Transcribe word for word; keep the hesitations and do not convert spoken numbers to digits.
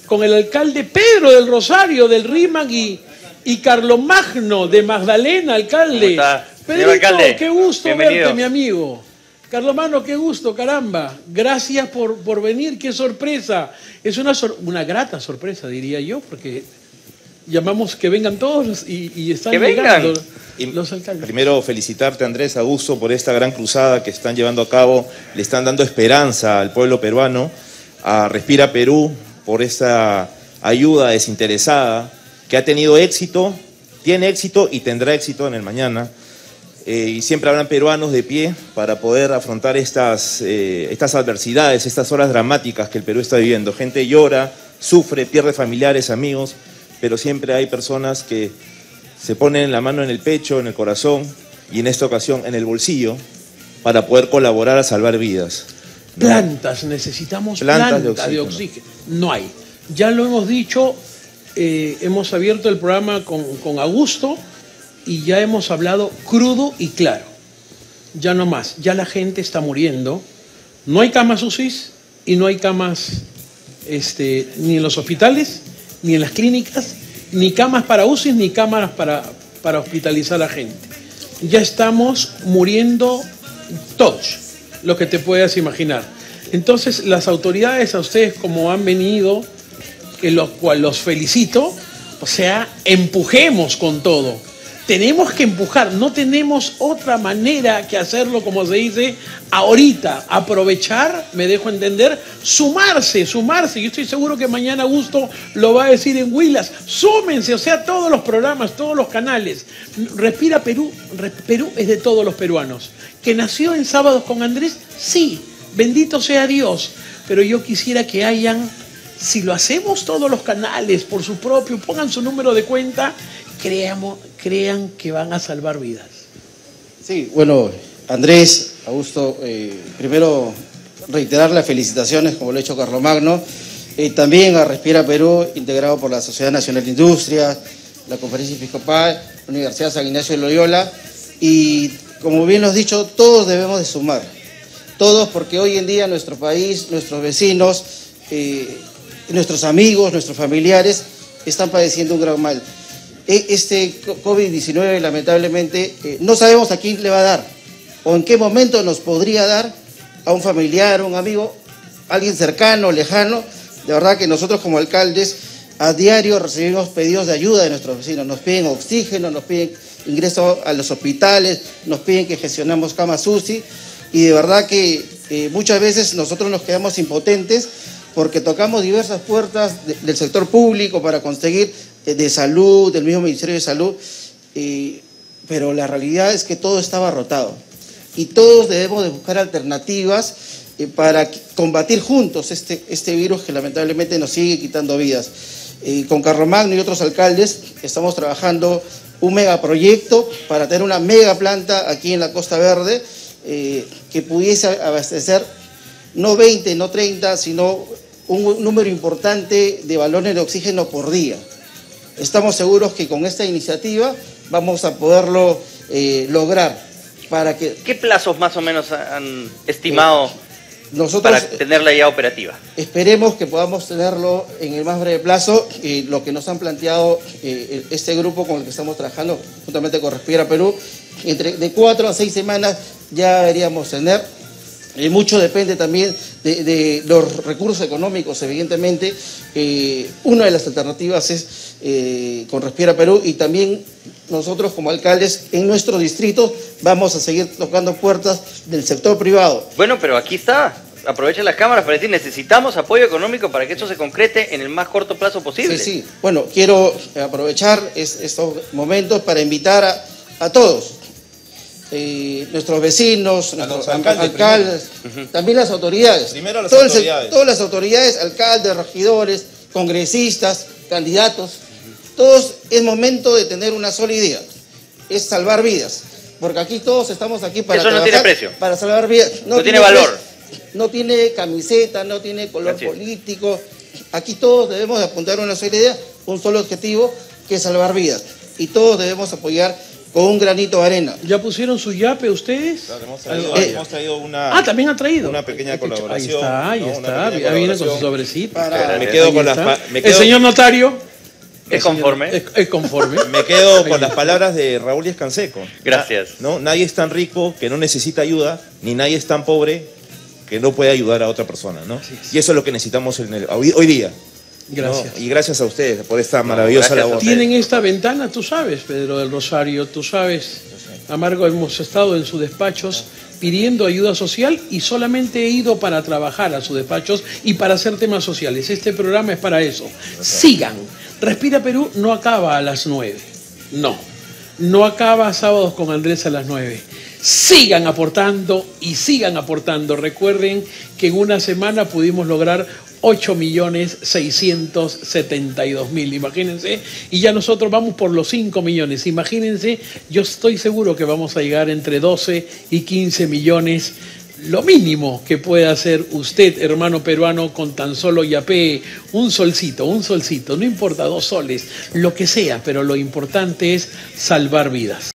con el alcalde Pedro del Rosario, del Rímac, y, y Carlomagno de Magdalena, alcalde. ¿Cómo está, Pedrito, alcalde? qué gusto Bienvenido. verte, mi amigo. Carlomagno, qué gusto, caramba. Gracias por, por venir, qué sorpresa. Es una, sor una grata sorpresa, diría yo, porque llamamos que vengan todos y, y están que llegando vengan. Y los alcaldes. Primero, felicitarte, Andrés, Augusto, por esta gran cruzada que están llevando a cabo. Le están dando esperanza al pueblo peruano, a Respira Perú, por esta ayuda desinteresada que ha tenido éxito, tiene éxito y tendrá éxito en el mañana. Eh, y siempre habrán peruanos de pie para poder afrontar estas, eh, estas adversidades, estas horas dramáticas que el Perú está viviendo. Gente llora, sufre, pierde familiares, amigos, pero siempre hay personas que se ponen la mano en el pecho, en el corazón y en esta ocasión en el bolsillo para poder colaborar a salvar vidas. Plantas, necesitamos plantas, plantas de, oxígeno. de oxígeno. No hay. Ya lo hemos dicho, eh, hemos abierto el programa con, con Augusto y ya hemos hablado crudo y claro. Ya no más, ya la gente está muriendo. No hay camas U C I y no hay camas este, ni en los hospitales, ni en las clínicas, ni camas para U C I, ni cámaras para, para hospitalizar a la gente. Ya estamos muriendo todos, lo que te puedas imaginar. Entonces, las autoridades, a ustedes como han venido, que lo cual los felicito, o sea, empujemos con todo. Tenemos que empujar, no tenemos otra manera que hacerlo, como se dice, ahorita, aprovechar, me dejo entender, sumarse, sumarse. Yo estoy seguro que mañana Augusto lo va a decir en Huilas, súmense, o sea, todos los programas, todos los canales. Respira Perú, Perú es de todos los peruanos. ¿Que nació en Sábados con Andrés? Sí, bendito sea Dios, pero yo quisiera que hayan, si lo hacemos todos los canales por su propio, pongan su número de cuenta, creamos, crean que van a salvar vidas. Sí, bueno, Andrés, Augusto, eh, primero reiterar las felicitaciones, como lo ha hecho Carlomagno, eh, también a Respira Perú, integrado por la Sociedad Nacional de Industria, la Conferencia Episcopal, la Universidad San Ignacio de Loyola, y como bien lo has dicho, todos debemos de sumar, todos, porque hoy en día nuestro país, nuestros vecinos, eh, nuestros amigos, nuestros familiares están padeciendo un gran mal. Este COVID diecinueve lamentablemente eh, no sabemos a quién le va a dar o en qué momento nos podría dar a un familiar, un amigo, alguien cercano, lejano. De verdad que nosotros como alcaldes a diario recibimos pedidos de ayuda de nuestros vecinos, nos piden oxígeno, nos piden ingreso a los hospitales, nos piden que gestionamos camas U C I y de verdad que eh, muchas veces nosotros nos quedamos impotentes porque tocamos diversas puertas de, del sector público para conseguir de salud, del mismo Ministerio de Salud, eh, pero la realidad es que todo está abarrotado y todos debemos de buscar alternativas eh, para combatir juntos este, este virus que lamentablemente nos sigue quitando vidas. Eh, con Carlomagno y otros alcaldes estamos trabajando un megaproyecto para tener una mega planta aquí en la Costa Verde eh, que pudiese abastecer no veinte, no treinta, sino un número importante de balones de oxígeno por día. Estamos seguros que con esta iniciativa vamos a poderlo eh, lograr. Para que, ¿Qué plazos más o menos han estimado eh, nosotros, para tenerla ya operativa? Esperemos que podamos tenerlo en el más breve plazo. Eh, lo que nos han planteado eh, este grupo con el que estamos trabajando, juntamente con Respira Perú, entre de cuatro a seis semanas ya deberíamos tener. Eh, mucho depende también de, de los recursos económicos, evidentemente. Eh, una de las alternativas es eh, con Respira Perú y también nosotros como alcaldes en nuestro distrito vamos a seguir tocando puertas del sector privado. Bueno, pero aquí está. Aprovechen las cámaras para decir, necesitamos apoyo económico para que esto se concrete en el más corto plazo posible. Sí, sí. Bueno, quiero aprovechar es, estos momentos para invitar a, a todos. Eh, nuestros vecinos, a nuestros alcaldes, alcaldes uh-huh. también las autoridades. Primero las Todas, autoridades. Todas las autoridades, alcaldes, regidores, congresistas, candidatos, uh-huh. todos es momento de tener una sola idea, es salvar vidas, porque aquí todos estamos aquí para Eso no trabajar, tiene precio. para salvar vidas. No, no tiene, tiene valor. Precio, no tiene camiseta, no tiene color Gracias. político. Aquí todos debemos de apuntar una sola idea, un solo objetivo, que es salvar vidas. Y todos debemos apoyar con un granito de arena. ¿Ya pusieron su yape ustedes? Claro, hemos, traído, eh, hemos traído una... Ah, también ha traído. Una pequeña colaboración. Ahí está, ahí ¿no? está. Ahí viene con su sobrecito. Para, me quedo ahí con las... está. Me quedo, El señor notario... ¿Es conforme? Es, es conforme. Me quedo con las palabras de Raúl Díaz Canseco. Gracias. ¿No? Nadie es tan rico que no necesita ayuda, ni nadie es tan pobre que no puede ayudar a otra persona, ¿no? Y eso es lo que necesitamos en el, hoy, hoy día. Gracias. ¿no? Y gracias a ustedes por esta maravillosa gracias labor. Tienen esta ventana, tú sabes, Pedro del Rosario, tú sabes, Amargo, hemos estado en sus despachos pidiendo ayuda social y solamente he ido para trabajar a sus despachos y para hacer temas sociales. Este programa es para eso. Sigan. Respira Perú no acaba a las nueve. No. No acaba sábados con Andrés a las nueve. Sigan aportando y sigan aportando. Recuerden que en una semana pudimos lograr ocho millones seiscientos setenta y dos mil, imagínense, y ya nosotros vamos por los cinco millones, imagínense, yo estoy seguro que vamos a llegar entre doce y quince millones, lo mínimo que puede hacer usted, hermano peruano, con tan solo yape, un solcito, un solcito, no importa, dos soles, lo que sea, pero lo importante es salvar vidas.